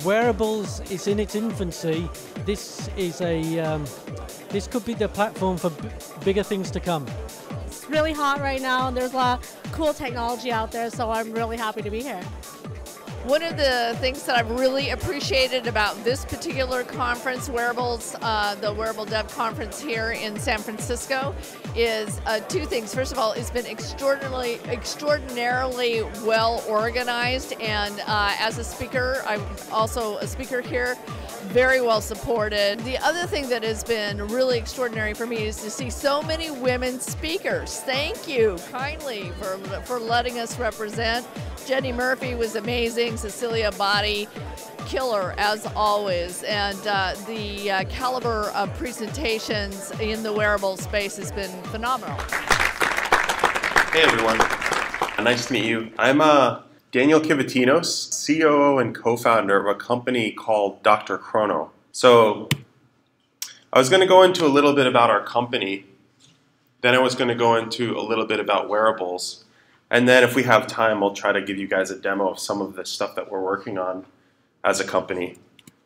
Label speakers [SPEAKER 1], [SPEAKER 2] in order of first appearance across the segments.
[SPEAKER 1] wearables is in its infancy. This is this could be the platform for bigger things to come.
[SPEAKER 2] It's really hot right now, and there's a lot of cool technology out there, so I'm really happy to be here.
[SPEAKER 3] One of the things that I've really appreciated about this particular conference, Wearables, the Wearable Dev Conference here in San Francisco, is two things. First of all, it's been extraordinarily well organized, and as a speaker, I'm also a speaker here, very well supported. The other thing that has been really extraordinary for me is to see so many women speakers. Thank you kindly for letting us represent. Jenny Murphy was amazing, Cecilia Botti, killer as always, and the caliber of presentations in the wearable space has been phenomenal.
[SPEAKER 4] Hey everyone, nice to meet you. I'm Daniel Kivitinos, COO and co-founder of a company called Dr. Chrono. So I was going to go into a little bit about our company, then I was going to go into a little bit about wearables. And then if we have time, I'll try to give you guys a demo of some of the stuff that we're working on as a company.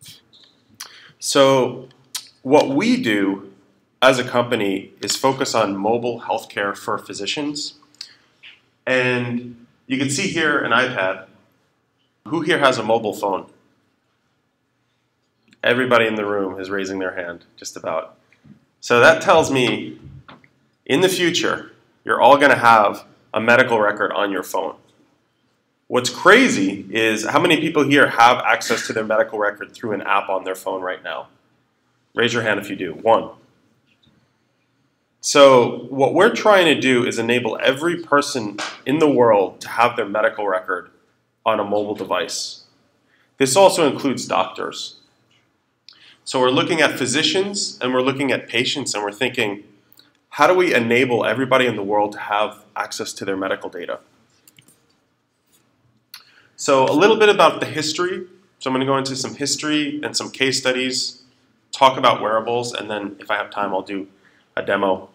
[SPEAKER 4] So what we do as a company is focus on mobile healthcare for physicians. And you can see here an iPad. Who here has a mobile phone? Everybody in the room is raising their hand, just about. So that tells me in the future, you're all going to have a medical record on your phone. What's crazy is how many people here have access to their medical record through an app on their phone right now? Raise your hand if you do. One. So what we're trying to do is enable every person in the world to have their medical record on a mobile device. This also includes doctors. So we're looking at physicians and we're looking at patients and we're thinking, how do we enable everybody in the world to have access to their medical data? So a little bit about the history. So I'm going to go into some history and some case studies, talk about wearables, and then if I have time, I'll do a demo.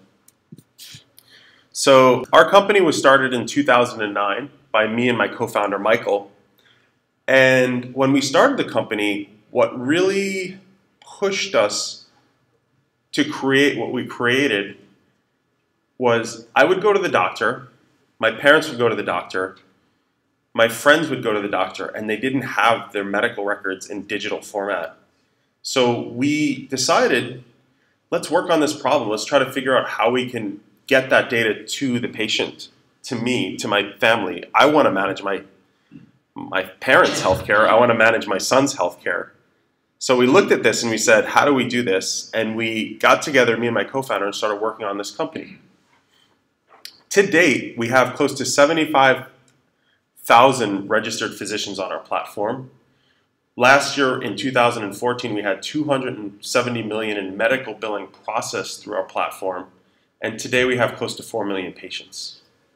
[SPEAKER 4] So our company was started in 2009 by me and my co-founder, Michael. And when we started the company, what really pushed us to create what we created was I would go to the doctor, my parents would go to the doctor, my friends would go to the doctor, and they didn't have their medical records in digital format. So we decided, let's work on this problem. Let's try to figure out how we can get that data to the patient, to me, to my family. I want to manage my parents' healthcare. I want to manage my son's healthcare. So we looked at this and we said, how do we do this? And we got together, me and my co-founder, and started working on this company. To date, we have close to 75,000 registered physicians on our platform. Last year, in 2014, we had 270 million in medical billing processed through our platform. And today, we have close to 4 million patients.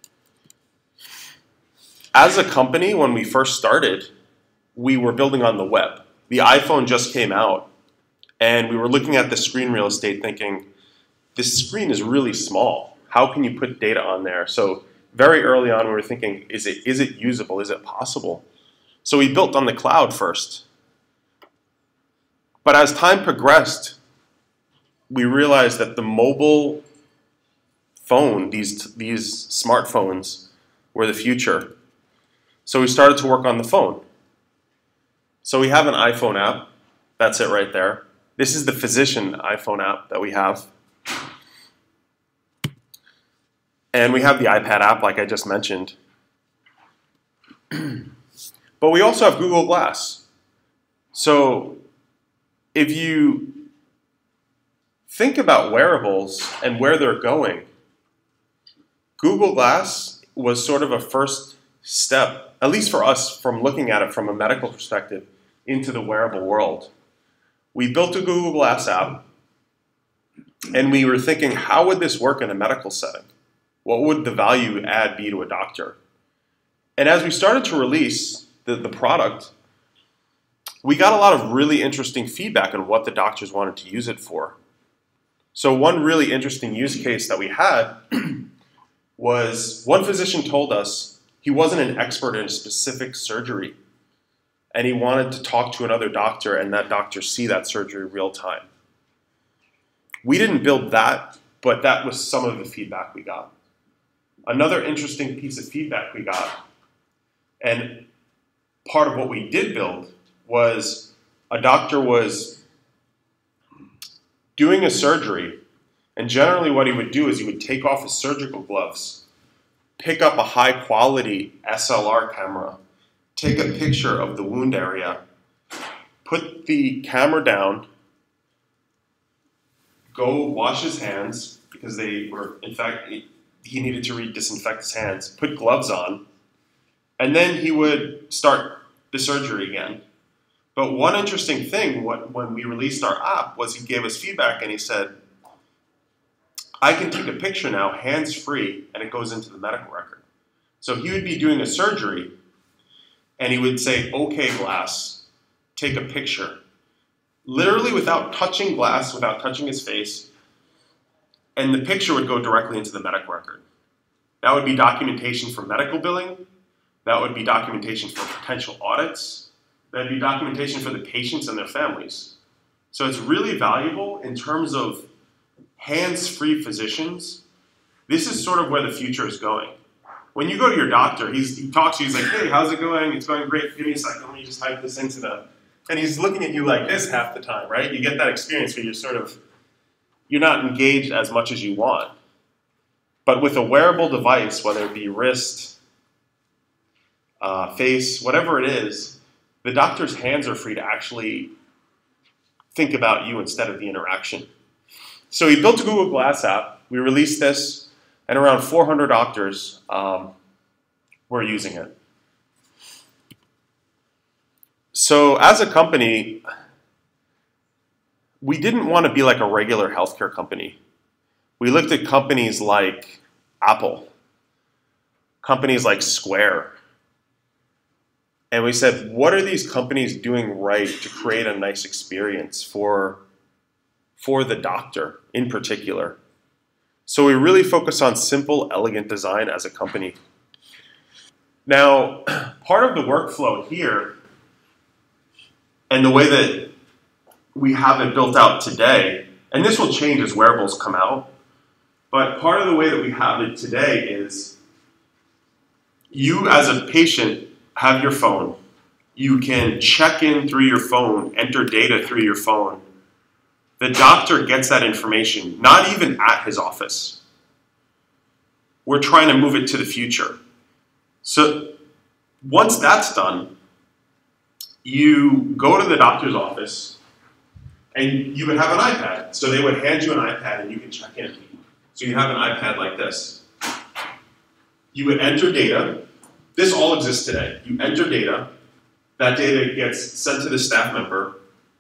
[SPEAKER 4] As a company, when we first started, we were building on the web. The iPhone just came out, and we were looking at the screen real estate thinking, this screen is really small. How can you put data on there? So very early on, we were thinking, is it usable? Is it possible? So we built on the cloud first. But as time progressed, we realized that the mobile phone, these smartphones, were the future. So we started to work on the phone. So we have an iPhone app. That's it right there. This is the physician iPhone app that we have. And we have the iPad app, like I just mentioned. But we also have Google Glass. So if you think about wearables and where they're going, Google Glass was sort of a first step, at least for us, from looking at it from a medical perspective, into the wearable world. We built a Google Glass app, and we were thinking, how would this work in a medical setting? What would the value add be to a doctor? And as we started to release the product, we got a lot of really interesting feedback on what the doctors wanted to use it for. So one really interesting use case that we had was one physician told us he wasn't an expert in a specific surgery. and he wanted to talk to another doctor and that doctor see that surgery real time. We didn't build that, but that was some of the feedback we got. Another interesting piece of feedback we got, and part of what we did build, was a doctor was doing a surgery, and generally what he would do is he would take off his surgical gloves, pick up a high-quality SLR camera, take a picture of the wound area, put the camera down, go wash his hands, because they were, in fact, he needed to disinfect his hands, put gloves on, and then he would start the surgery again. But one interesting thing when we released our app was he gave us feedback and he said, I can take a picture now, hands-free, and it goes into the medical record. So he would be doing a surgery, and he would say, okay, glass, take a picture. Literally without touching glass, without touching his face, and the picture would go directly into the medical record. That would be documentation for medical billing. That would be documentation for potential audits. That would be documentation for the patients and their families. So it's really valuable in terms of hands-free physicians. This is sort of where the future is going. When you go to your doctor, he talks to you, he's like, hey, how's it going? It's going great. Give me a second. Let me just type this into the... And he's looking at you like this half the time, right? You get that experience where you're not engaged as much as you want. But with a wearable device, whether it be wrist, face, whatever it is, the doctor's hands are free to actually think about you instead of the interaction. So we built a Google Glass app. We released this, and around 400 doctors were using it. So as a company, we didn't want to be like a regular healthcare company. We looked at companies like Apple, companies like Square, and we said, what are these companies doing right to create a nice experience for the doctor in particular? So we really focus on simple, elegant design as a company. Now, part of the workflow here, and the way that we have it built out today, and this will change as wearables come out, but part of the way that we have it today is you as a patient have your phone. You can check in through your phone, enter data through your phone. The doctor gets that information, not even at his office. We're trying to move it to the future. So once that's done, you go to the doctor's office and you would have an iPad. So they would hand you an iPad and you can check in. So you have an iPad like this. You would enter data. This all exists today. You enter data. That data gets sent to the staff member.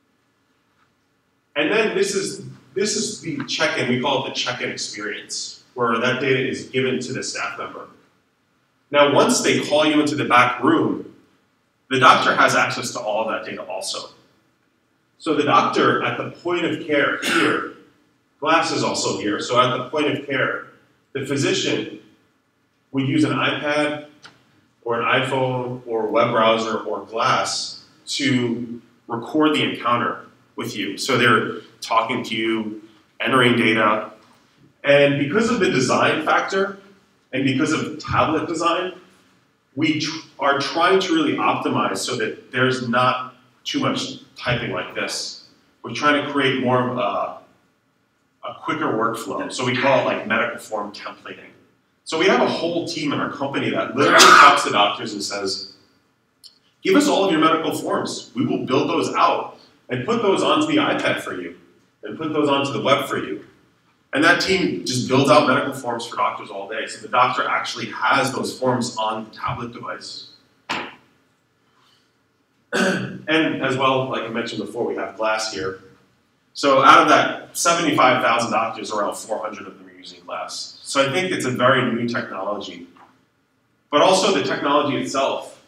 [SPEAKER 4] And then this is the check-in. We call it the check-in experience, where that data is given to the staff member. Now, once they call you into the back room, the doctor has access to all of that data also. So the doctor at the point of care here, Glass is also here, so at the point of care, the physician would use an iPad or an iPhone or web browser or Glass to record the encounter with you. So they're talking to you, entering data, and because of the design factor and because of tablet design, we are trying to really optimize so that there's not too much typing like this. We're trying to create more of a quicker workflow. So we call it like medical form templating. So we have a whole team in our company that literally talks to doctors and says, give us all of your medical forms. We will build those out and put those onto the iPad for you and put those onto the web for you. And that team just builds out medical forms for doctors all day. So the doctor actually has those forms on the tablet device. And as well, like I mentioned before, we have Glass here. So out of that 75,000 doctors, around 400 of them are using Glass. So I think it's a very new technology. But also the technology itself,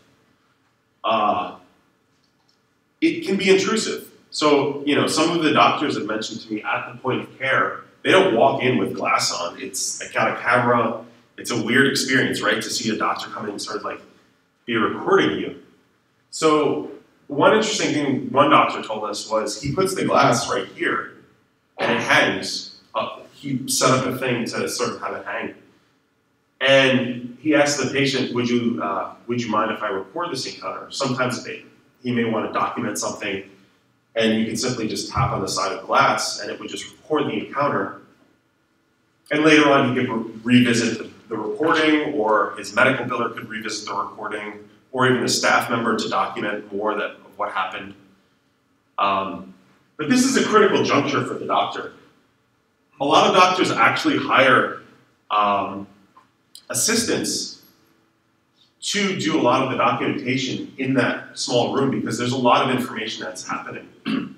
[SPEAKER 4] it can be intrusive. So, you know, some of the doctors have mentioned to me at the point of care, they don't walk in with Glass on. It's got a camera. It's a weird experience, right? To see a doctor come in and sort of like be recording you. So one interesting thing one doctor told us was he puts the glass right here and it hangs up. He set up a thing to sort of have it hang. And he asked the patient, would you mind if I record this encounter? Sometimes he may want to document something, and you can simply just tap on the side of glass, and it would just record the encounter. And later on, he could revisit the recording, or his medical biller could revisit the recording, or even a staff member to document more of what happened. But this is a critical juncture for the doctor. A lot of doctors actually hire assistants to do a lot of the documentation in that small room because there's a lot of information that's happening.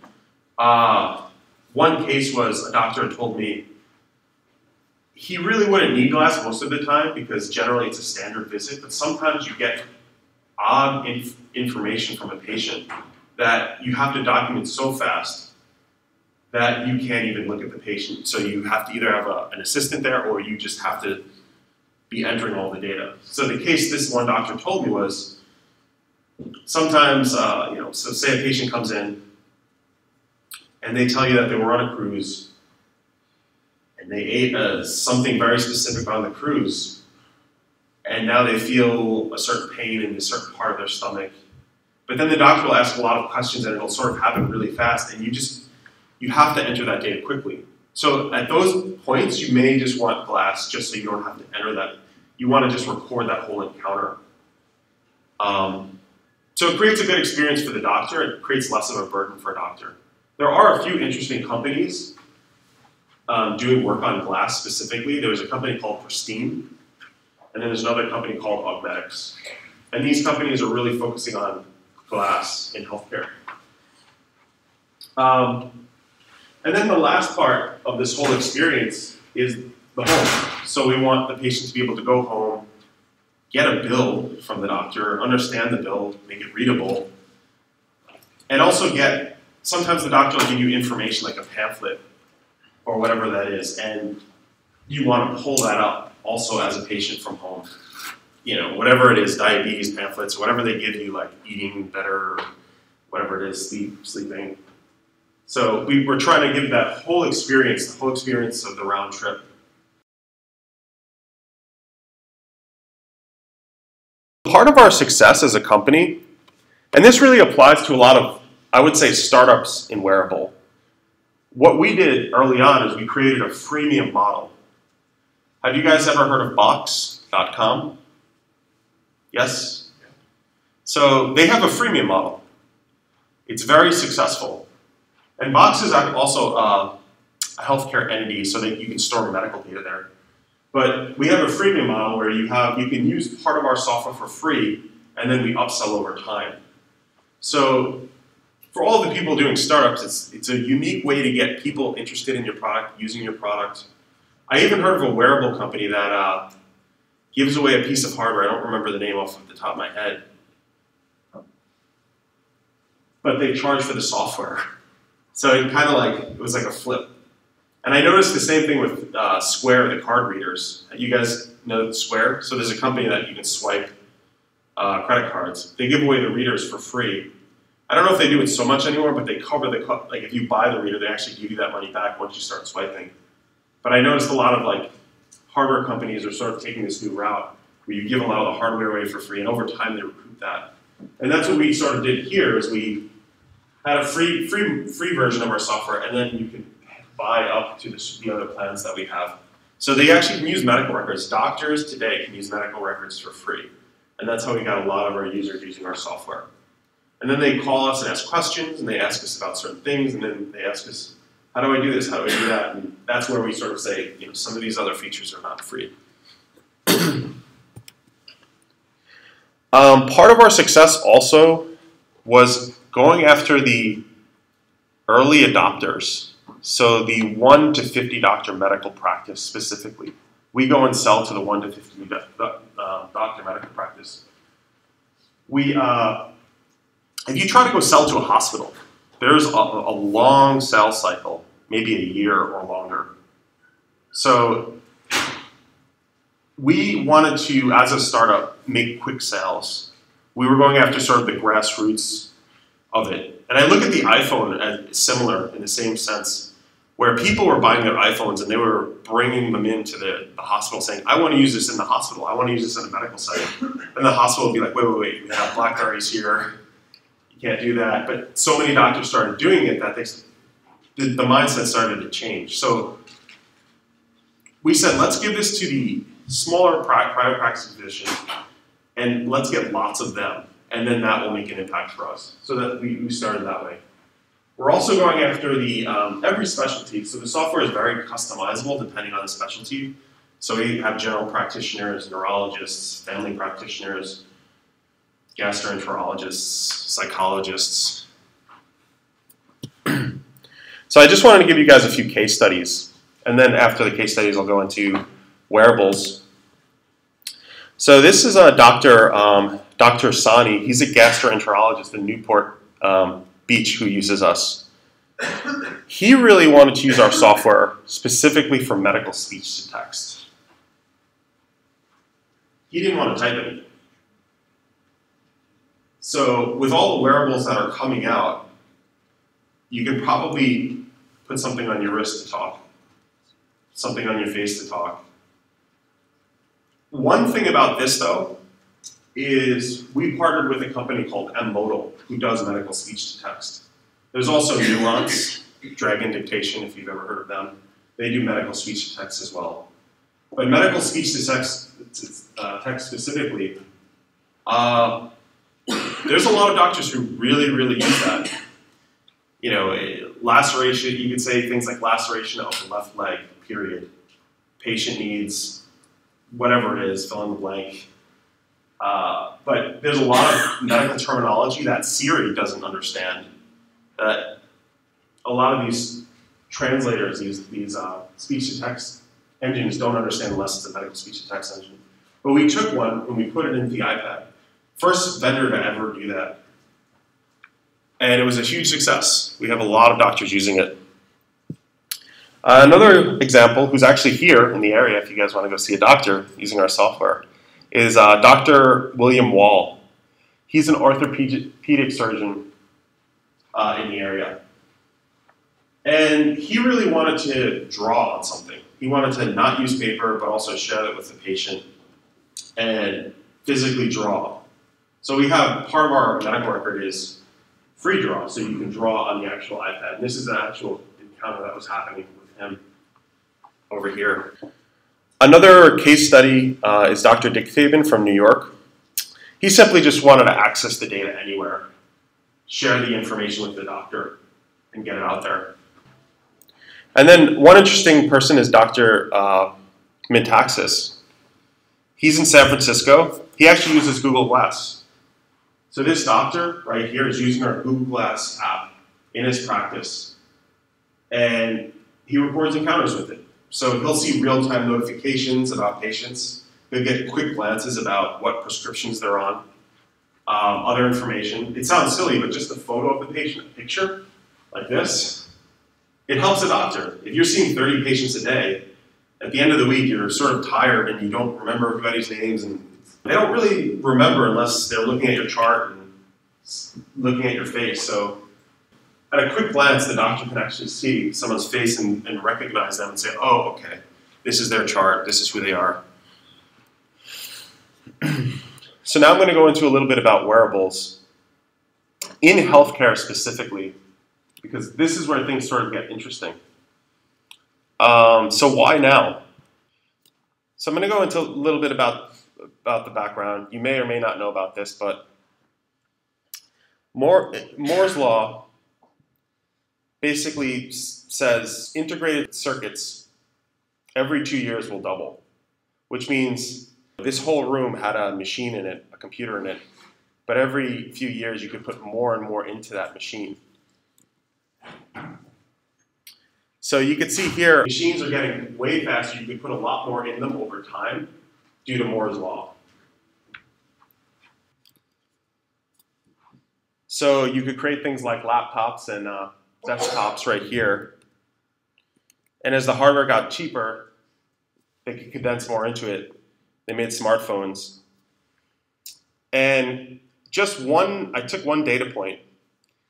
[SPEAKER 4] One case was a doctor told me he really wouldn't need glass most of the time because generally it's a standard visit, but sometimes you get odd information from a patient that you have to document so fast that you can't even look at the patient. So you have to either have an assistant there or you just have to be entering all the data. So the case this one doctor told me was sometimes, so say a patient comes in and they tell you that they were on a cruise and they ate something very specific on the cruise and now they feel a certain pain in a certain part of their stomach. But then the doctor will ask a lot of questions and it'll sort of happen really fast and you have to enter that data quickly. So at those points, you may just want glass just so you don't have to enter that. You want to just record that whole encounter. So it creates a good experience for the doctor. It creates less of a burden for a doctor. There are a few interesting companies doing work on glass specifically. There was a company called Pristine, and then there's another company called Augmetics. And these companies are really focusing on glass in healthcare. And then the last part of this whole experience is the home. So we want the patient to be able to go home, get a bill from the doctor, understand the bill, make it readable, and also sometimes the doctor will give you information like a pamphlet or whatever that is, and you want to pull that up also as a patient from home. Whatever it is, diabetes pamphlets, whatever they give you, like eating better, or whatever it is, sleeping. So we're trying to give that whole experience, the whole experience of the round trip. Part of our success as a company, and this really applies to a lot of, I would say, startups in wearable. What we did early on is we created a freemium model. Have you guys ever heard of Box.com? Yes? So they have a freemium model. It's very successful. And Box is also a healthcare entity so that you can store medical data there. But we have a freemium model where you can use part of our software for free, and then we upsell over time. So for all the people doing startups, it's a unique way to get people interested in your product, using your product. I even heard of a wearable company that gives away a piece of hardware. I don't remember the name off the top of my head. But they charge for the software. So it was like a flip. And I noticed the same thing with Square, the card readers. You guys know Square? So there's a company that you can swipe credit cards. They give away the readers for free. I don't know if they do it so much anymore, but they cover like if you buy the reader, they actually give you that money back once you start swiping. But I noticed a lot of hardware companies are sort of taking this new route where you give a lot of the hardware away for free, and over time they recoup that. And that's what we sort of did here is we had a free version of our software, and then you can buy up to the other plans that we have. So they actually can use medical records. Doctors today can use medical records for free. And that's how we got a lot of our users using our software. And then they call us and ask questions, and they ask us about certain things, and then they ask us, how do I do this? How do I do that? And that's where we sort of say, some of these other features are not free. Part of our success also was going after the early adopters. So the 1 to 50 doctor medical practice specifically. We go and sell to the 1 to 50 doctor medical practice. If you try to go sell to a hospital, there's a long sales cycle, maybe a year or longer. So we wanted to, as a startup, make quick sales. We were going after sort of the grassroots of it. And I look at the iPhone as similar in the same sense, where people were buying their iPhones and they were bringing them into the hospital saying, I want to use this in the hospital. I want to use this in a medical setting. And the hospital would be like, wait, we have BlackBerries here. You can't do that. But so many doctors started doing it that the mindset started to change. So we said, let's give this to the smaller private practice physician and let's get lots of them. And then that will make an impact for us. So that we started that way. We're also going after the every specialty. So the software is very customizable depending on the specialty. So we have general practitioners, neurologists, family practitioners, gastroenterologists, psychologists. So I just wanted to give you guys a few case studies. And then after the case studies, I'll go into wearables. So this is Dr. Sani. He's a gastroenterologist in Newport Beach who uses us. He really wanted to use our software specifically for medical speech to text. He didn't want to type anything. So with all the wearables that are coming out, you can probably put something on your wrist to talk, something on your face to talk. One thing about this, though, is we partnered with a company called M-Modal, who does medical speech to text. There's also Nuance, Dragon Dictation, if you've ever heard of them. They do medical speech to text as well. But medical speech to text specifically, there's a lot of doctors who really, really use that. You know, laceration, you could say things like laceration of the left leg, period. Patient needs, whatever it is, fill in the blank. But there's a lot of medical terminology that Siri doesn't understand. That a lot of these translators, these speech-to-text engines don't understand unless it's a medical speech-to-text engine. But we took one and we put it into the iPad. First vendor to ever do that. And it was a huge success. We have a lot of doctors using it. Another example, who's actually here in the area, if you guys want to go see a doctor using our software, is Dr. William Wall. He's an orthopedic surgeon in the area. And he really wanted to draw on something. He wanted to not use paper, but also share it with the patient and physically draw. So we have, part of our medical record is free draw, so you can draw on the actual iPad. And this is an actual encounter that was happening with him over here. Another case study is Dr. Dick Fabian from New York. He simply just wanted to access the data anywhere, share the information with the doctor, and get it out there. And then one interesting person is Dr. Mintaxis. He's in San Francisco. He actually uses Google Glass. So this doctor right here is using our Google Glass app in his practice, and he records encounters with it. So he'll see real-time notifications about patients. He'll get quick glances about what prescriptions they're on, other information. It sounds silly, but just a photo of the patient, a picture like this, it helps a doctor. If you're seeing 30 patients a day, at the end of the week, you're sort of tired and you don't remember everybody's names, and they don't really remember unless they're looking at your chart and looking at your face. So at a quick glance, the doctor can actually see someone's face and recognize them and say, oh, okay, this is their chart, this is who they are. So now I'm going to go into a little bit about wearables in healthcare specifically, because this is where things sort of get interesting. So why now? So I'm going to go into a little bit about the background. You may or may not know about this, but Moore's law basically says integrated circuits every 2 years will double, which means this whole room had a machine in it, a computer in it, but every few years you could put more and more into that machine. So you can see here, machines are getting way faster. You could put a lot more in them over time due to Moore's law. So you could create things like laptops and desktops right here. And as the hardware got cheaper, they could condense more into it. They made smartphones. And I took one data point.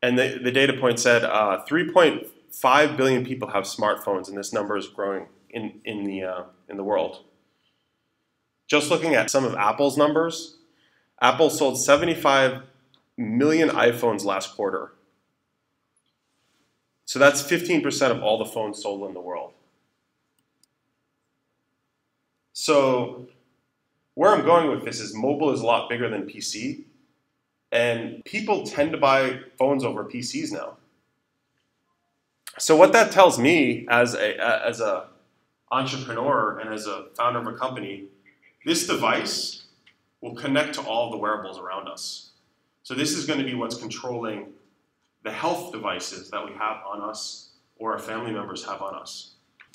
[SPEAKER 4] And the data point said 3.5 billion people have smartphones, and this number is growing in the world. Just looking at some of Apple's numbers, Apple sold 75 million iPhones last quarter. So that's 15% of all the phones sold in the world. So where I'm going with this is mobile is a lot bigger than PC, and people tend to buy phones over PCs now. So what that tells me as a entrepreneur and as a founder of a company, this device will connect to all the wearables around us. So this is going to be what's controlling the health devices that we have on us or our family members have on us.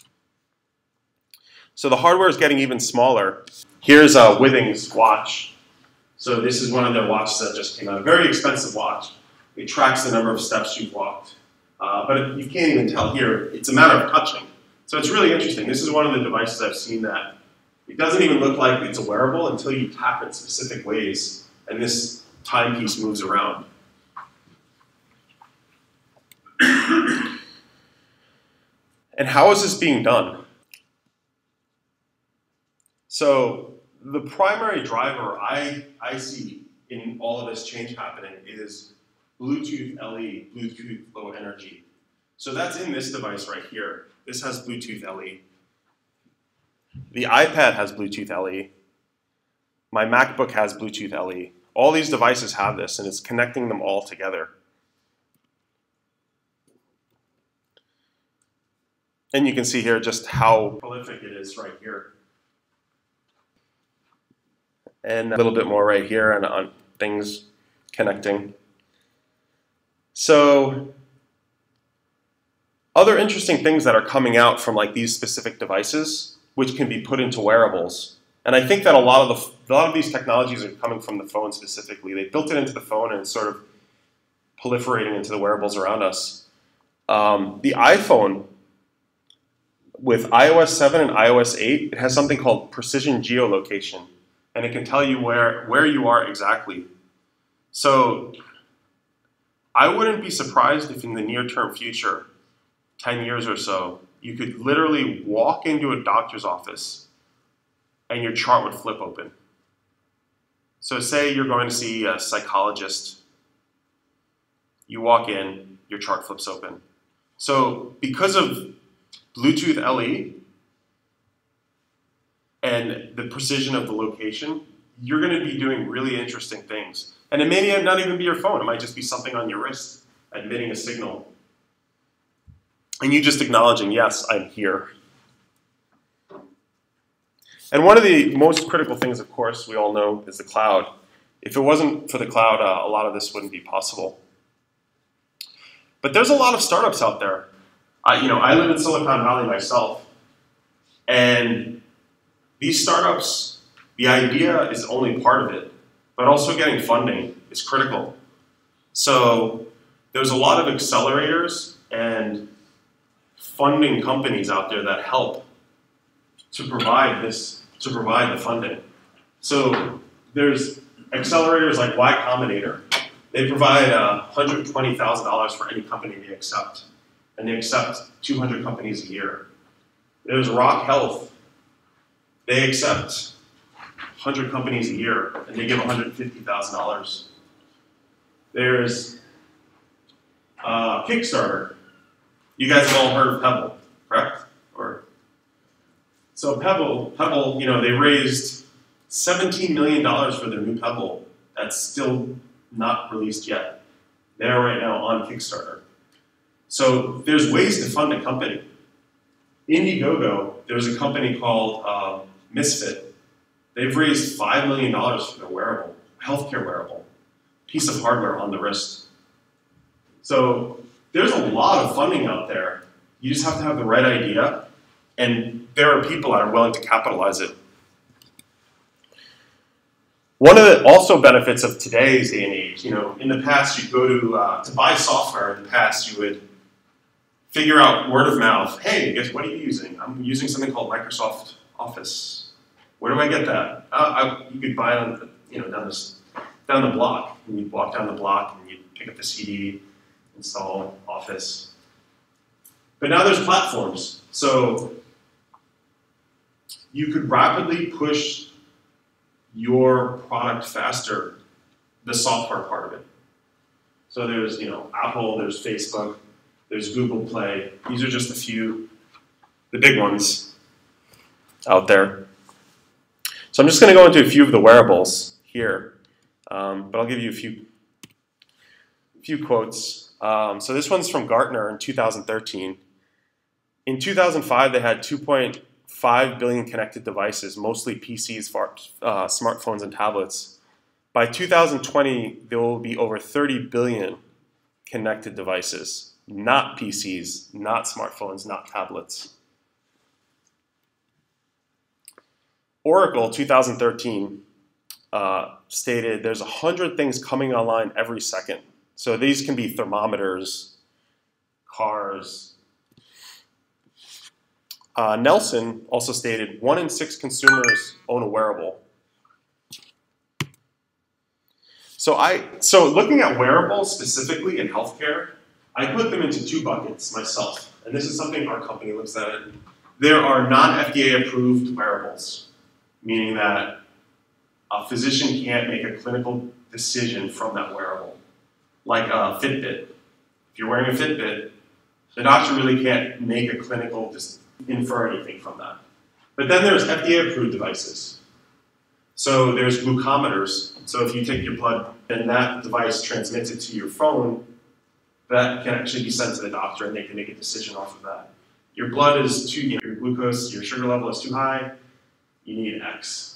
[SPEAKER 4] So the hardware is getting even smaller. Here's a Withings watch. So this is one of their watches that just came out. A very expensive watch. It tracks the number of steps you've walked. But you can't even tell here. It's a matter of touching. So it's really interesting. This is one of the devices I've seen that it doesn't even look like it's a wearable until you tap it specific ways, and this timepiece moves around. And how is this being done? So the primary driver I see in all of this change happening is Bluetooth LE, Bluetooth Low Energy. So that's in this device right here. This has Bluetooth LE. The iPad has Bluetooth LE. My MacBook has Bluetooth LE. All these devices have this, and it's connecting them all together. And you can see here just how prolific it is right here. And a little bit more right here and on things connecting. So other interesting things that are coming out from like these specific devices, which can be put into wearables. And I think that a lot of these technologies are coming from the phone specifically. They built it into the phone and it's sort of proliferating into the wearables around us. The iPhone, with iOS 7 and iOS 8, it has something called precision geolocation. And it can tell you where you are exactly. So I wouldn't be surprised if in the near-term future, 10 years or so, you could literally walk into a doctor's office and your chart would flip open. So say you're going to see a psychologist. You walk in, your chart flips open. So because of Bluetooth LE and the precision of the location, you're going to be doing really interesting things. And it may not even be your phone. It might just be something on your wrist emitting a signal. And you just acknowledging, yes, I'm here. And one of the most critical things, of course, we all know is the cloud. If it wasn't for the cloud, a lot of this wouldn't be possible. But there's a lot of startups out there. I live in Silicon Valley myself. And these startups, the idea is only part of it, but also getting funding is critical. So there's a lot of accelerators and funding companies out there that help to provide the funding. So there's accelerators like Y Combinator. They provide $120,000 for any company they accept, and they accept 200 companies a year. There's Rock Health. They accept 100 companies a year, and they give $150,000. There's Kickstarter. You guys have all heard of Pebble, correct? So Pebble, they raised $17 million for their new Pebble that's still not released yet. They're right now on Kickstarter. So there's ways to fund a company. Indiegogo, there's a company called Misfit. They've raised $5 million for their wearable, healthcare wearable, piece of hardware on the wrist. So there's a lot of funding out there. You just have to have the right idea, and there are people that are willing to capitalize it. One of the also benefits of today's day and age, in the past you'd go to buy software. In the past you would figure out word of mouth. Hey, guess what are you using? I'm using something called Microsoft Office. Where do I get that? You could buy it on down the block. And you'd walk down the block and you'd pick up the CD. install Office. But now there's platforms. So you could rapidly push your product faster, the software part of it. So there's, Apple, there's Facebook, there's Google Play. These are just a few, the big ones out there. So I'm just going to go into a few of the wearables here, but I'll give you a few quotes. So this one's from Gartner in 2013. In 2005, they had 2.5 billion connected devices, mostly PCs, smartphones, and tablets. By 2020, there will be over 30 billion connected devices, not PCs, not smartphones, not tablets. Oracle, 2013, stated there's 100 things coming online every second. So these can be thermometers, cars. Nelson also stated 1 in 6 consumers own a wearable. So looking at wearables specifically in healthcare, I put them into 2 buckets myself. And this is something our company looks at. There are non-FDA approved wearables, meaning that a physician can't make a clinical decision from that wearable, like a Fitbit. If you're wearing a Fitbit, the doctor really can't make a clinical infer anything from that. But then there's FDA-approved devices. So there's glucometers. So if you take your blood and that device transmits it to your phone, that can actually be sent to the doctor and they can make a decision off of that. Your blood is too, your glucose, your sugar level is too high, you need X.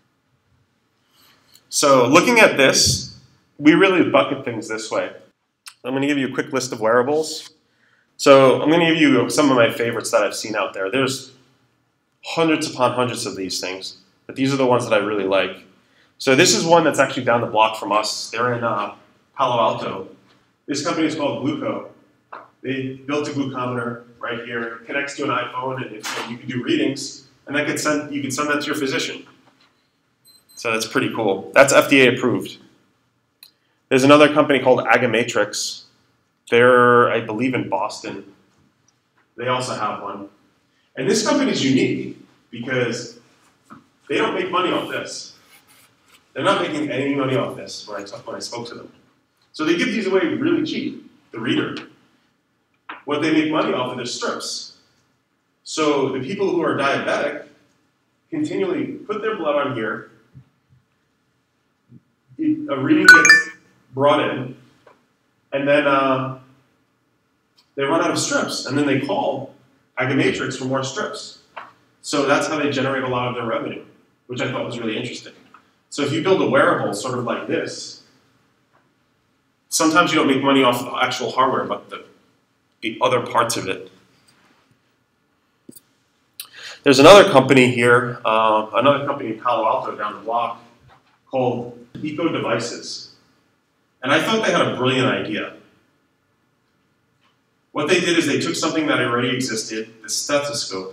[SPEAKER 4] So looking at this, we really bucket things this way. I'm going to give you a quick list of wearables. So I'm going to give you some of my favorites that I've seen out there. There's hundreds upon hundreds of these things, but these are the ones that I really like. So this is one that's actually down the block from us. They're in Palo Alto. This company is called Gluco. They built a glucometer right here. It connects to an iPhone, and you can do readings, and you can send that to your physician. So that's pretty cool. That's FDA approved. There's another company called Agamatrix. They're, I believe, in Boston. They also have one. And this company is unique because they don't make money off this. They're not making any money off this when I spoke to them. So they give these away really cheap, the reader. What they make money off of is strips. So the people who are diabetic continually put their blood on here. A reading gets brought in, and then they run out of strips, and then they call Agamatrix for more strips. So that's how they generate a lot of their revenue, which I thought was really interesting. So if you build a wearable sort of like this, sometimes you don't make money off the actual hardware, but the other parts of it. There's another company here, another company in Palo Alto down the block called Eco Devices. And I thought they had a brilliant idea. What they did is they took something that already existed, the stethoscope,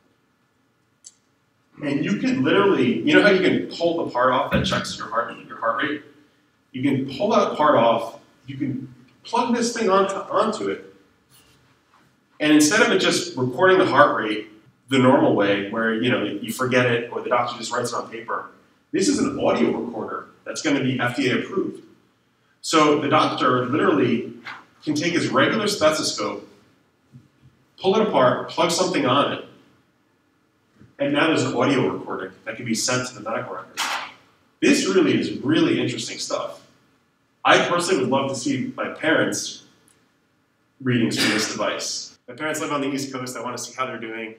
[SPEAKER 4] and you can literally, you know how you can pull the part off that checks your heart rate? You can pull that part off, you can plug this thing onto it, and instead of it just recording the heart rate the normal way, where you forget it or the doctor just writes it on paper, this is an audio recorder that's going to be FDA approved. So the doctor literally can take his regular stethoscope, pull it apart, plug something on it, and now there's an audio recording that can be sent to the medical record. This really is really interesting stuff. I personally would love to see my parents' readings from this device. My parents live on the East Coast. I want to see how they're doing.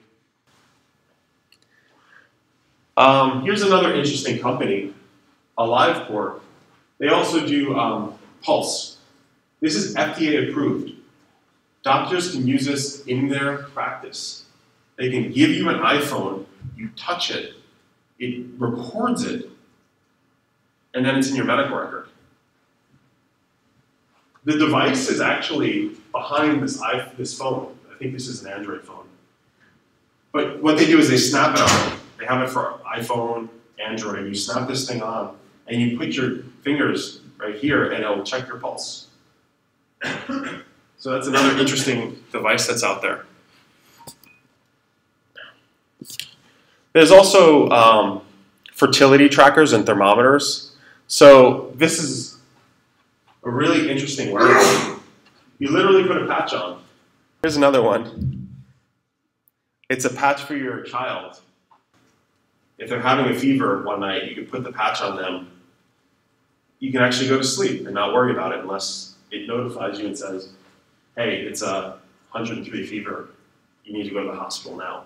[SPEAKER 4] Here's another interesting company, AliveCore. They also do Pulse. This is FDA approved. Doctors can use this in their practice. They can give you an iPhone, you touch it, it records it, and then it's in your medical record. The device is actually behind this phone. I think this is an Android phone. But what they do is they snap it on. They have it for iPhone, Android. You snap this thing on, and you put your fingers right here, and it'll check your pulse. So that's another interesting device that's out there. There's also fertility trackers and thermometers. So this is a really interesting wearable. You literally put a patch on. Here's another one. It's a patch for your child. If they're having a fever one night, you can put the patch on them. You can actually go to sleep and not worry about it unless it notifies you and says, hey, it's a 103 fever. You need to go to the hospital now.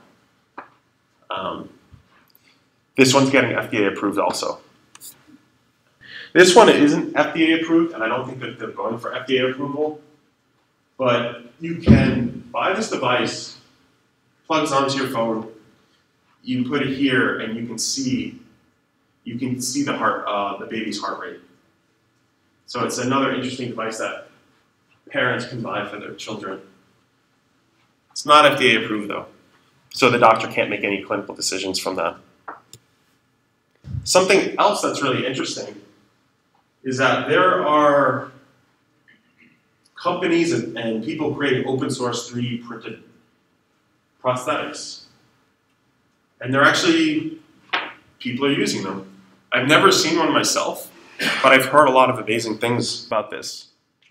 [SPEAKER 4] This one's getting FDA approved also. This one isn't FDA approved, and I don't think that they're going for FDA approval. But you can buy this device, plugs onto your phone. You put it here, and you can see the heart, the baby's heart rate. So it's another interesting device that parents can buy for their children. It's not FDA approved though, so the doctor can't make any clinical decisions from that. Something else that's really interesting is that there are companies and people creating open source 3D printed prosthetics. And they're actually, people are using them. I've never seen one myself, but I've heard a lot of amazing things about this.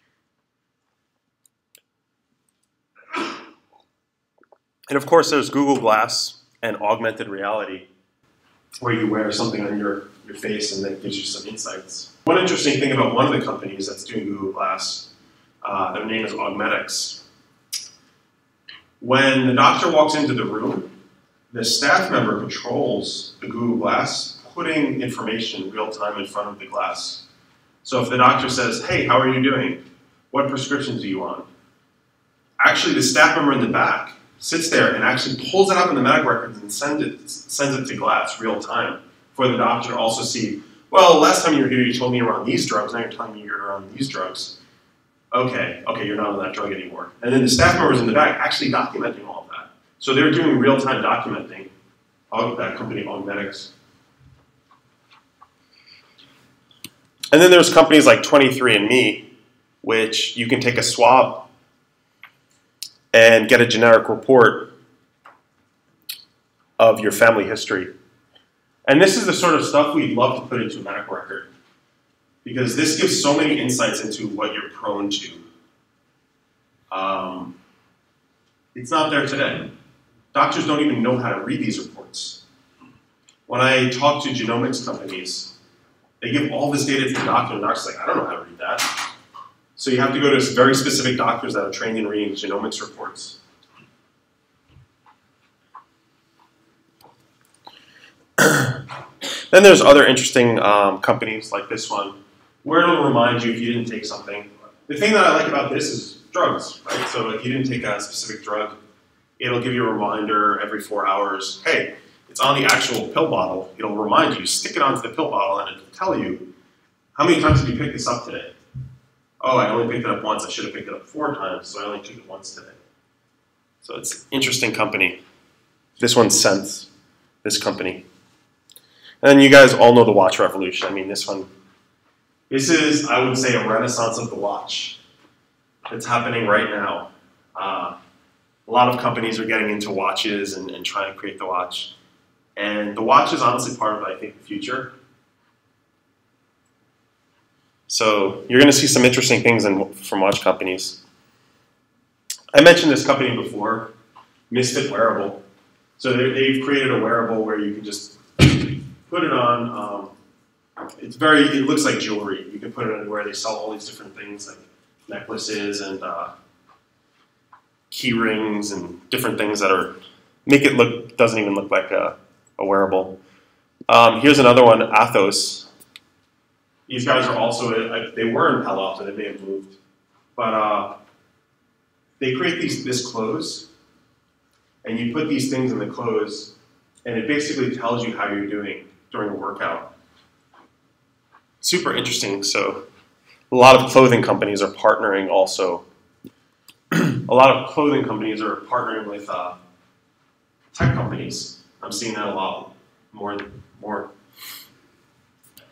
[SPEAKER 4] And of course, there's Google Glass and augmented reality, where you wear something on your face and that gives you some insights. One interesting thing about one of the companies that's doing Google Glass, their name is Augmetics. When the doctor walks into the room, the staff member controls the Google Glass, putting information real time in front of the glass. So if the doctor says, hey, how are you doing? What prescriptions do you want? Actually, the staff member in the back sits there and actually pulls it up in the medical records and sends it to Glass real time for the doctor to also see, well, last time you were here you told me you were on these drugs, now you're telling me you're on these drugs. Okay, you're not on that drug anymore. And then the staff members in the back actually documenting all of that. So they're doing real-time documenting of that company, Augmetics. And then there's companies like 23andMe, which you can take a swab and get a generic report of your family history. And this is the sort of stuff we'd love to put into a medical record, because this gives so many insights into what you're prone to. It's not there today. Doctors don't even know how to read these reports. When I talk to genomics companies, they give all this data to the doctor, and the doctor's like, I don't know how to read that. So you have to go to very specific doctors that are trained in reading genomics reports. Then there's other interesting companies like this one, where it'll remind you if you didn't take something. The thing that I like about this is drugs, right? So if you didn't take a specific drug, it'll give you a reminder every 4 hours. Hey, it's on the actual pill bottle. It'll remind you, stick it onto the pill bottle, and it'll tell you, how many times did you pick this up today? Oh, I only picked it up once. I should have picked it up 4 times, so I only took it once today. So it's an interesting company. This one's Sense, this company. And then you guys all know the watch revolution. I mean, this is, I would say, a renaissance of the watch. It's happening right now. A lot of companies are getting into watches and trying to create the watch. And the watch is honestly part of, I think, the future. So you're going to see some interesting things from watch companies. I mentioned this company before, Misfit Wearable. So they've created a wearable where you can just put it on. It looks like jewelry. You can put it on where they sell all these different things like necklaces and key rings and different things that doesn't even look like a wearable. Here's another one, Athos. These guys are also, they were in Palo Alto, they may have moved. But they create this clothes, and you put these things in the clothes, and it basically tells you how you're doing during a workout. Super interesting. So a lot of clothing companies are partnering also. A lot of clothing companies are partnering with tech companies. I'm seeing that a lot more.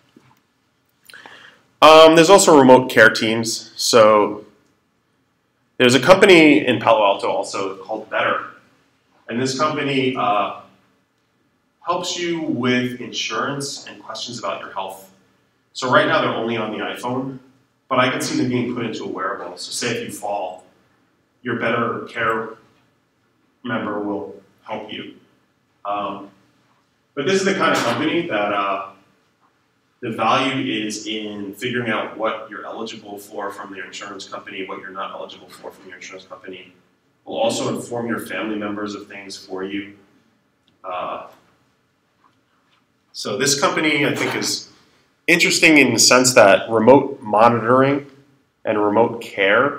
[SPEAKER 4] There's also remote care teams. So There's a company in Palo Alto also called Better, and this company helps you with insurance and questions about your health. So right now they're only on the iPhone, but I can see them being put into a wearable. So say if you fall, your Better Care member will help you. But this is the kind of company that the value is in figuring out what you're eligible for from your insurance company, what you're not eligible for from your insurance company. Will also inform your family members of things for you. So this company, I think, is interesting in the sense that remote monitoring and remote care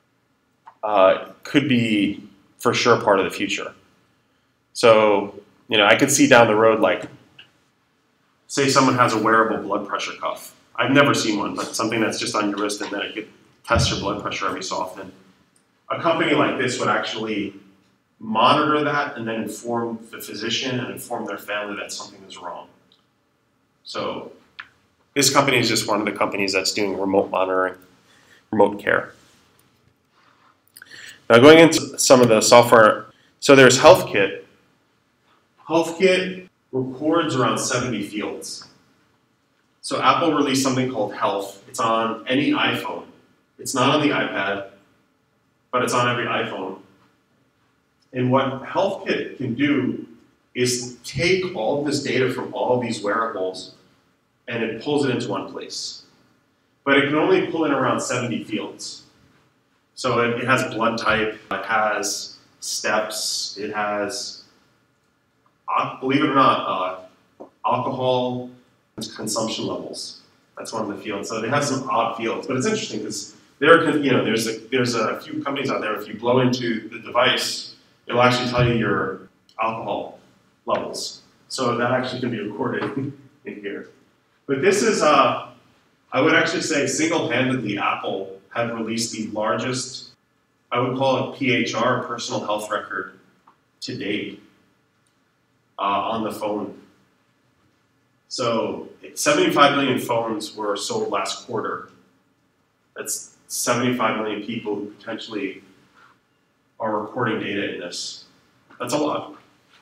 [SPEAKER 4] could be for sure part of the future. So, I could see down the road, like, say someone has a wearable blood pressure cuff. I've never seen one, but something that's just on your wrist and then it could test your blood pressure every so often. A company like this would actually monitor that and then inform the physician and inform their family that something is wrong. So this company is just one of the companies that's doing remote monitoring, remote care. Now going into some of the software, so there's HealthKit. HealthKit records around 70 fields. So Apple released something called Health. It's on any iPhone. It's not on the iPad, but it's on every iPhone. And what HealthKit can do is take all of this data from all of these wearables and it pulls it into one place. But it can only pull in around 70 fields. So it has blood type, it has steps, it has, believe it or not, alcohol consumption levels. That's one of the fields. So they have some odd fields, but it's interesting because there's a few companies out there. If you blow into the device, it'll actually tell you your alcohol levels. So that actually can be recorded in here. But this is, I would actually say, single-handedly, Apple had released the largest, I would call it PHR, personal health record, to date on the phone. So 75 million phones were sold last quarter. That's 75 million people who potentially are recording data in this. That's a lot.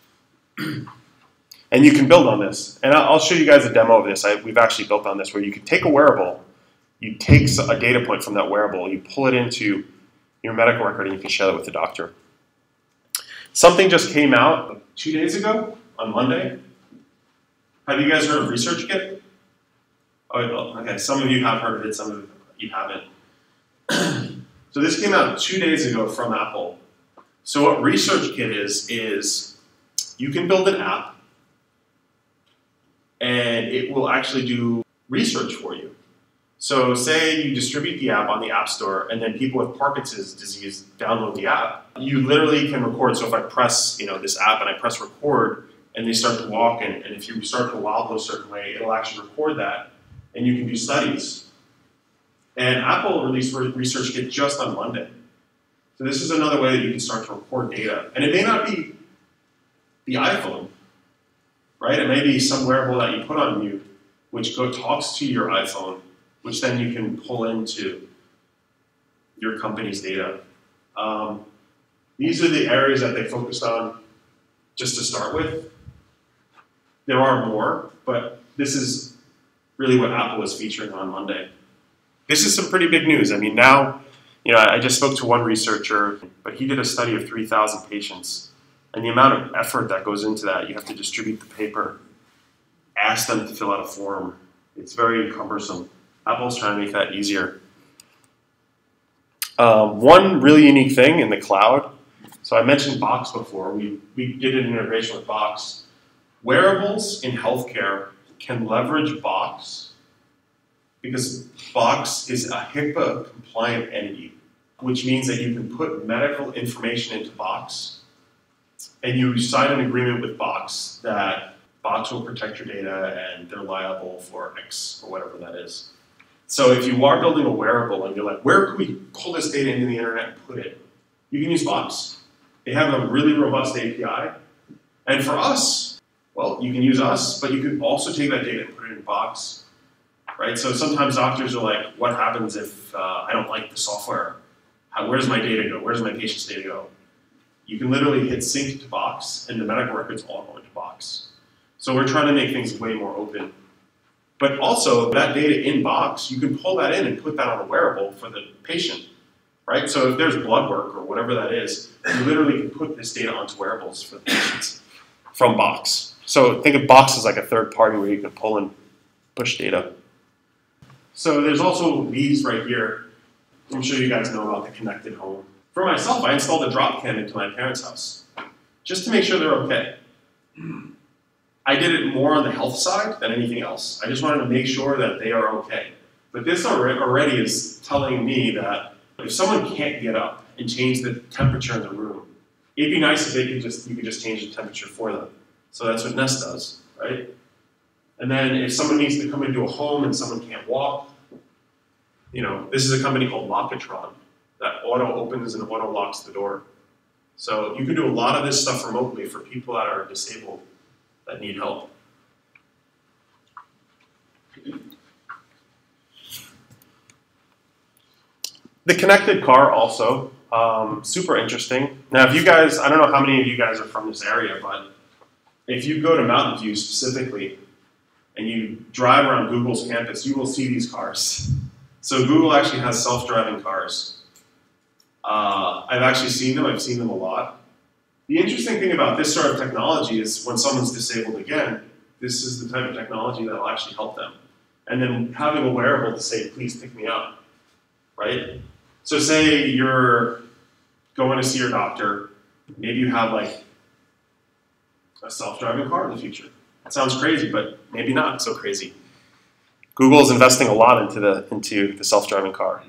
[SPEAKER 4] And you can build on this. And I'll show you guys a demo of this. We've actually built on this where you can take a wearable, you take a data point from that wearable, you pull it into your medical record, and you can share that with the doctor. Something just came out 2 days ago on Monday. Have you guys heard of ResearchKit? Oh, okay, some of you have heard of it, some of you haven't. So this came out 2 days ago from Apple. So what ResearchKit is you can build an app and it will actually do research for you. So say you distribute the app on the App Store and then people with Parkinson's disease download the app. You literally can record. So if I press this app and I press record and they start to walk and if you start to wobble a certain way, it'll actually record that and you can do studies. And Apple released ResearchKit just on Monday. So this is another way that you can start to record data. And it may not be the iPhone, right? It may be some wearable that you put on you, which talks to your iPhone, which then you can pull into your company's data. These are the areas that they focused on just to start with. There are more, but this is really what Apple was featuring on Monday. This is some pretty big news. I mean, now, I just spoke to one researcher, but he did a study of 3,000 patients. And the amount of effort that goes into that, you have to distribute the paper, ask them to fill out a form. It's very cumbersome. Apple's trying to make that easier. One really unique thing in the cloud, so I mentioned Box before. We did an integration with Box. Wearables in healthcare can leverage Box because Box is a HIPAA-compliant entity, which means that you can put medical information into Box and you sign an agreement with Box that Box will protect your data and they're liable for X or whatever that is. So if you are building a wearable and you're like, where can we pull this data into the internet and put it? You can use Box. They have a really robust API. And for us, well, you can use us, but you can also take that data and put it in Box, right? So sometimes doctors are like, what happens if I don't like the software? Where's my data go? Where's my patient's data go? You can literally hit sync to Box, and the medical records all go into Box. So we're trying to make things way more open. But also, that data in Box, you can pull that in and put that on a wearable for the patient, right? So if there's blood work or whatever that is, you literally can put this data onto wearables for the patients from Box. So think of Box as like a third party where you can pull and push data. So there's also these right here. I'm sure you guys know about the connected home. For myself, I installed a drop cam into my parents' house just to make sure they're okay. I did it more on the health side than anything else. I just wanted to make sure that they are okay. But this already is telling me that if someone can't get up and change the temperature in the room, it'd be nice if you could just change the temperature for them. So that's what Nest does, right? And then if someone needs to come into a home and someone can't walk, this is a company called Lockatron that auto opens and auto locks the door. So you can do a lot of this stuff remotely for people that are disabled that need help. The connected car also, super interesting. Now if you guys, I don't know how many of you guys are from this area, but if you go to Mountain View specifically and you drive around Google's campus, you will see these cars. So Google actually has self-driving cars. I've actually seen them. I've seen them a lot. The interesting thing about this sort of technology is when someone's disabled again, this is the type of technology that will actually help them. And then having a wearable to say, please pick me up, right? So say you're going to see your doctor, maybe you have like a self-driving car in the future. That sounds crazy, but maybe not so crazy. Google is investing a lot into the self-driving car.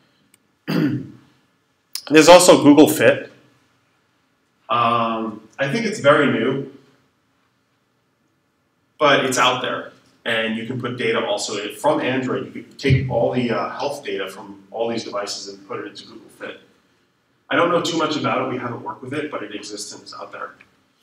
[SPEAKER 4] There's also Google Fit. I think it's very new, but it's out there. And you can put data also from Android. You can take all the health data from all these devices and put it into Google Fit. I don't know too much about it. We haven't worked with it, but it exists and it's out there.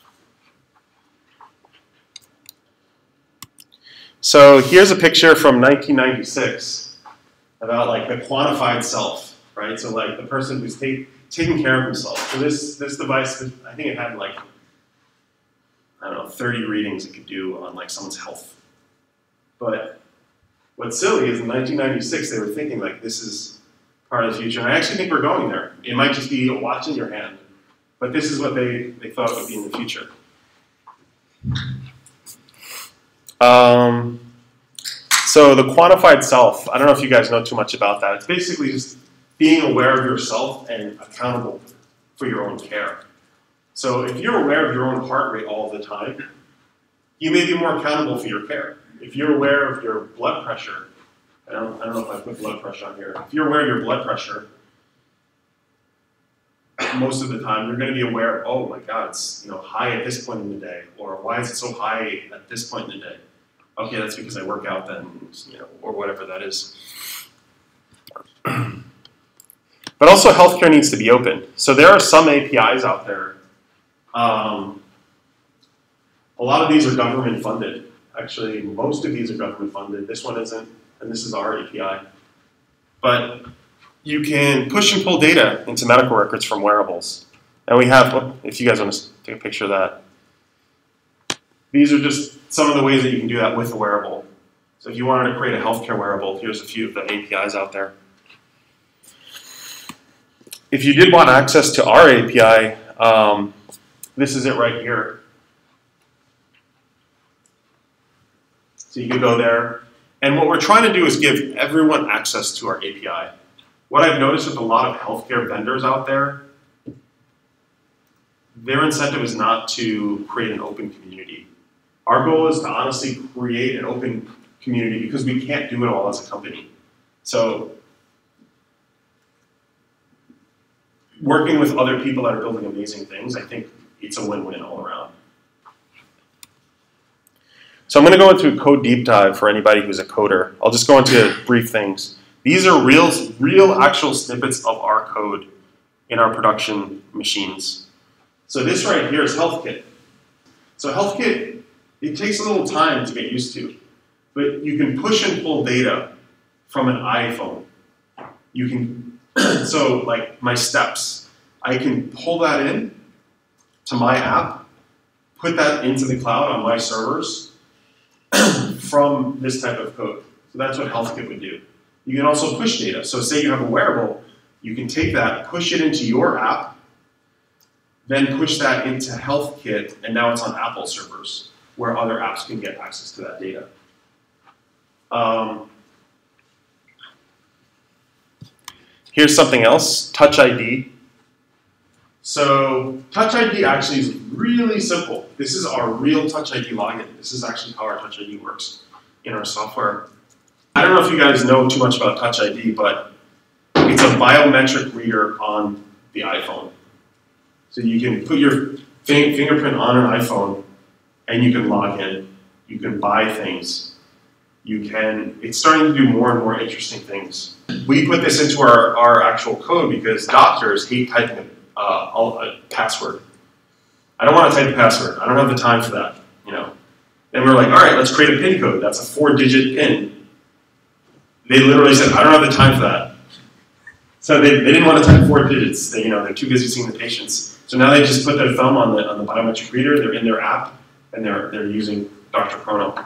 [SPEAKER 4] So here's a picture from 1996 about like the quantified self, right? So like the person who's taking care of himself. So this device, I think it had like, I don't know, 30 readings it could do on like someone's health. But what's silly is in 1996 they were thinking like this is part of the future. And I actually think we're going there. It might just be a watch in your hand. But this is what they thought it would be in the future. So the quantified self, I don't know if you guys know too much about that. It's basically just being aware of yourself and accountable for your own care. So if you're aware of your own heart rate all the time, you may be more accountable for your care. If you're aware of your blood pressure, I don't know if I put blood pressure on here. If you're aware of your blood pressure, most of the time you're going to be aware, oh my God, it's high at this point in the day, or why is it so high at this point in the day? Okay, that's because I work out then, or whatever that is. But also healthcare needs to be open. So there are some APIs out there. A lot of these are government funded. Actually, most of these are government funded. This one isn't, and this is our API. But you can push and pull data into medical records from wearables. And we have, if you guys want to take a picture of that, these are just some of the ways that you can do that with a wearable. So if you wanted to create a healthcare wearable, here's a few of the APIs out there. If you did want access to our API, this is it right here. So you can go there. And what we're trying to do is give everyone access to our API. What I've noticed with a lot of healthcare vendors out there, their incentive is not to create an open community. Our goal is to honestly create an open community because we can't do it all as a company. So working with other people that are building amazing things, I think it's a win-win all around. So I'm going to go into a code deep dive for anybody who's a coder. I'll just go into brief things. These are real actual snippets of our code in our production machines. So this right here is HealthKit. So HealthKit, it takes a little time to get used to, but you can push and pull data from an iPhone. You can So like my steps, I can pull that in to my app, put that into the cloud on my servers from this type of code. So that's what HealthKit would do. You can also push data. So say you have a wearable, you can take that, push it into your app, then push that into HealthKit, and now it's on Apple servers, where other apps can get access to that data. Here's something else, Touch ID. So Touch ID actually is really simple. This is our real Touch ID login. This is actually how our Touch ID works in our software. I don't know if you guys know too much about Touch ID, but it's a biometric reader on the iPhone. So you can put your fingerprint on an iPhone and you can log in. You can buy things. It's starting to do more and more interesting things. We put this into our actual code because doctors hate typing a password. I don't want to type a password. I don't have the time for that, you know. And we're like, all right, let's create a PIN code. That's a 4-digit PIN. They literally said, I don't have the time for that. So they didn't want to type 4 digits. They're too busy seeing the patients. So now they just put their thumb on the biometric reader. They're in their app, and they're using Dr. Chrono.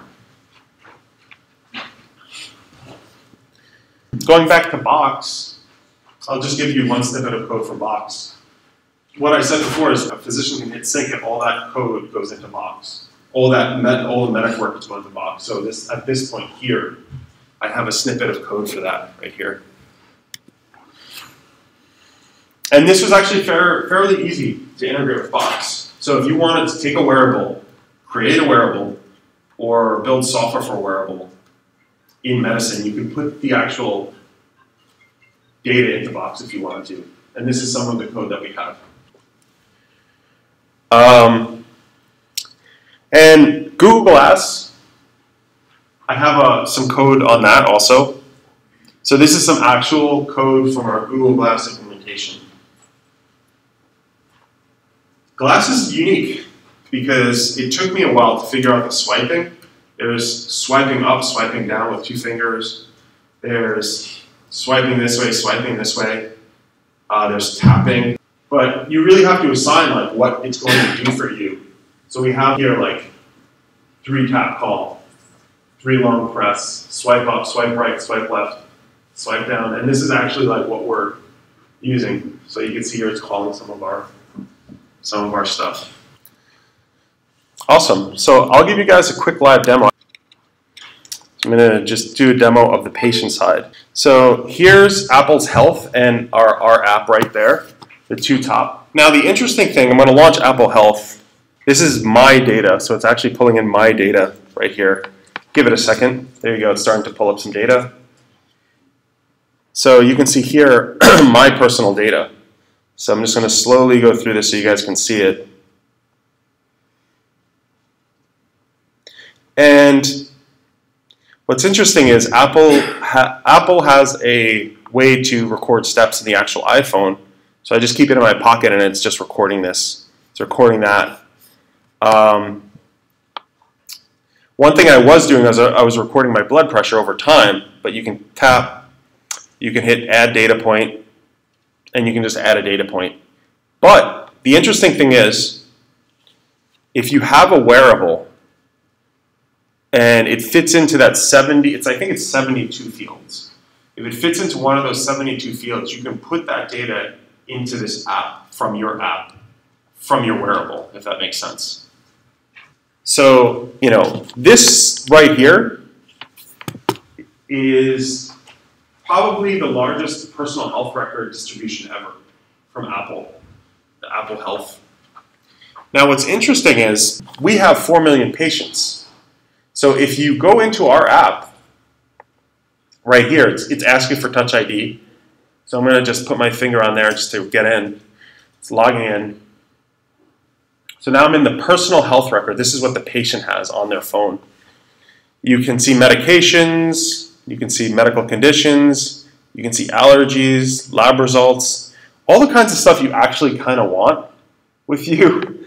[SPEAKER 4] Going back to Box, I'll just give you one snippet of code from Box. What I said before is a physician can hit sync and all that code goes into Box. All the medic work is going to Box. So at this point here, I have a snippet of code for that right here. And this was actually fairly easy to integrate with Box. So if you wanted to take a wearable, create a wearable, or build software for a wearable in medicine, you can put the actual data into Box if you wanted to. And this is some of the code that we have. And Google Glass, I have some code on that also. So this is some actual code from our Google Glass implementation. Glass is unique because it took me a while to figure out the swiping. There's swiping up, swiping down with 2 fingers. There's swiping this way, swiping this way. There's tapping. But you really have to assign like what it's going to do for you. So we have here like 3 tap call, 3 long press, swipe up, swipe right, swipe left, swipe down. And this is actually like what we're using. So you can see here it's calling some of our stuff. Awesome. So I'll give you guys a quick live demo. I'm going to just do a demo of the patient side. So here's Apple's Health and our app right there, the 2 top. Now the interesting thing, I'm going to launch Apple Health. This is my data, so it's actually pulling in my data right here. Give it a second. There you go. It's starting to pull up some data. So you can see here my personal data. So I'm just going to slowly go through this so you guys can see it. And what's interesting is Apple has a way to record steps in the actual iPhone. So I just keep it in my pocket and it's just recording this. It's recording that. One thing I was doing is I was recording my blood pressure over time, but you can tap, you can hit add data point, and you can just add a data point. But the interesting thing is, if you have a wearable and it fits into that I think it's 72 fields. If it fits into one of those 72 fields, you can put that data into this app, from your wearable, if that makes sense. So, this right here is probably the largest personal health record distribution ever from Apple, the Apple Health. Now, what's interesting is we have 4 million patients. So if you go into our app, right here, it's asking for Touch ID. So I'm going to just put my finger on there just to get in. It's logging in. So now I'm in the personal health record. This is what the patient has on their phone. You can see medications, you can see medical conditions, you can see allergies, lab results, all the kinds of stuff you actually kind of want with you.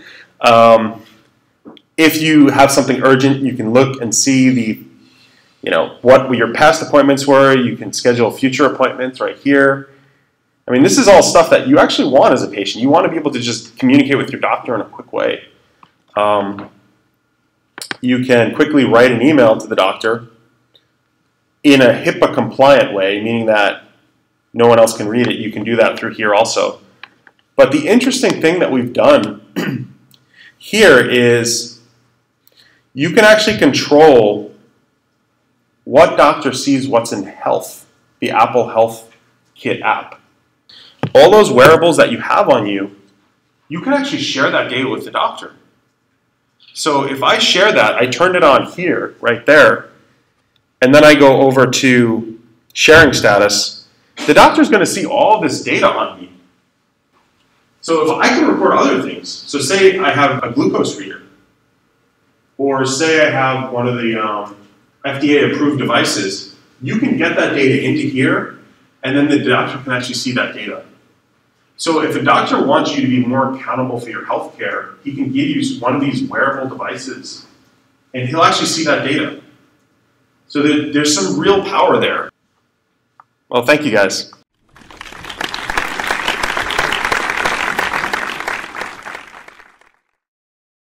[SPEAKER 4] If you have something urgent, you can look and see what your past appointments were. You can schedule future appointments right here. I mean, this is all stuff that you actually want as a patient. You want to be able to just communicate with your doctor in a quick way. You can quickly write an email to the doctor in a HIPAA-compliant way, meaning that no one else can read it. You can do that through here also. But the interesting thing that we've done here is you can actually control what doctor sees what's in Health, the Apple Health Kit app. All those wearables that you have on you, you can actually share that data with the doctor. So if I share that, I turn it on here, right there, and then I go over to sharing status, the doctor's going to see all this data on me. So if I can record other things, so say I have a glucose reader, or say I have one of the FDA-approved devices, you can get that data into here, and then the doctor can actually see that data. So if a doctor wants you to be more accountable for your health care, he can give you one of these wearable devices, and he'll actually see that data. So there's some real power there. Well, thank you guys.